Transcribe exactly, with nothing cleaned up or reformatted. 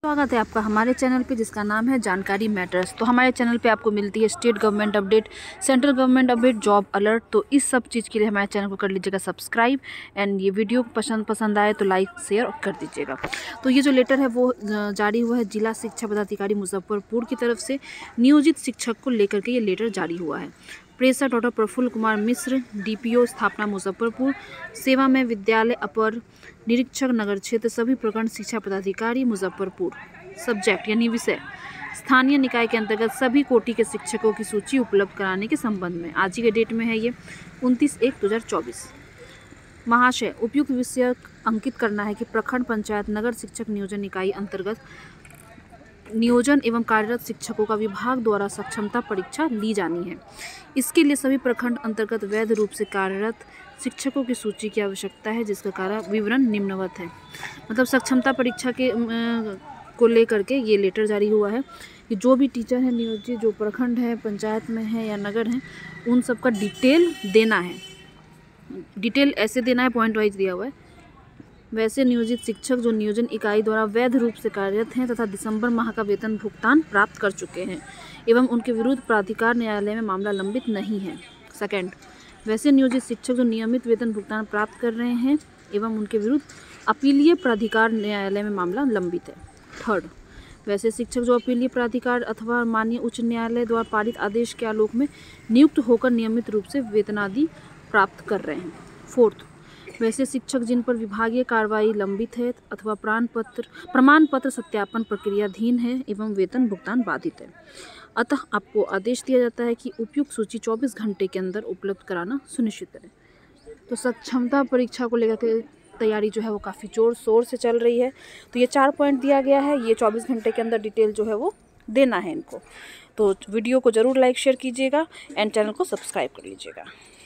स्वागत है आपका हमारे चैनल पे जिसका नाम है जानकारी मैटर्स। तो हमारे चैनल पे आपको मिलती है state government update, central government update, job alert. तो इस सब चीज़ के लिए हमारे चैनल को कर लीजिएगा सब्सक्राइब। एंड ये वीडियो पसंद पसंद आए तो लाइक शेयर कर दीजिएगा। तो ये जो लेटर है वो जारी हुआ है जिला शिक्षा पदाधिकारी मुजफ्फरपुर की तरफ से नियोजित शिक्षक को लेकर के ये लेटर जारी हुआ है। प्रेषक डॉक्टर प्रफुल्ल कुमार मिश्र, डीपीओ स्थापना मुजफ्फरपुर, सेवा में विद्यालय अपर निरीक्षक नगर क्षेत्र सभी प्रखंड शिक्षा पदाधिकारी मुजफ्फरपुर। सब्जेक्ट यानी विषय स्थानीय निकाय के अंतर्गत सभी कोटि के शिक्षकों की सूची उपलब्ध कराने के संबंध में। आज ही के डेट में है ये उनतीस एक दो हज़ार चौबीस। महाशय, उपयुक्त विषय अंकित करना है कि प्रखंड पंचायत नगर शिक्षक नियोजन इकाई अंतर्गत नियोजन एवं कार्यरत शिक्षकों का विभाग द्वारा सक्षमता परीक्षा ली जानी है। इसके लिए सभी प्रखंड अंतर्गत वैध रूप से कार्यरत शिक्षकों की सूची की आवश्यकता है, जिसका कारण विवरण निम्नवत है। मतलब सक्षमता परीक्षा के को लेकर के ये लेटर जारी हुआ है कि जो भी टीचर है नियोजित, जो प्रखंड है, पंचायत में है या नगर है, उन सब का डिटेल देना है। डिटेल ऐसे देना है, पॉइंट वाइज दिया हुआ है। वैसे नियोजित शिक्षक जो नियोजन इकाई द्वारा वैध रूप से कार्यरत हैं तथा दिसंबर माह का वेतन भुगतान प्राप्त कर चुके हैं एवं उनके विरुद्ध प्राधिकार न्यायालय में मामला लंबित नहीं है। सेकंड, वैसे नियोजित शिक्षक जो नियमित वेतन भुगतान प्राप्त कर रहे हैं एवं उनके विरुद्ध अपीलीय प्राधिकार न्यायालय में मामला लंबित है। थर्ड, वैसे शिक्षक जो अपीलीय प्राधिकार अथवा माननीय उच्च न्यायालय द्वारा पारित आदेश के आलोक में नियुक्त होकर नियमित रूप से वेतनादि प्राप्त कर रहे हैं। फोर्थ, वैसे शिक्षक जिन पर विभागीय कार्रवाई लंबित है अथवा प्रमाण पत्र प्रमाण पत्र सत्यापन प्रक्रियाधीन है एवं वेतन भुगतान बाधित है, अतः आपको आदेश दिया जाता है कि उपयुक्त सूची चौबीस घंटे के अंदर उपलब्ध कराना सुनिश्चित करें। तो सक्षमता परीक्षा को लेकर के तैयारी जो है वो काफ़ी जोर शोर से चल रही है। तो ये चार पॉइंट दिया गया है, ये चौबीस घंटे के अंदर डिटेल जो है वो देना है इनको। तो वीडियो को ज़रूर लाइक शेयर कीजिएगा एंड चैनल को सब्सक्राइब कर लीजिएगा।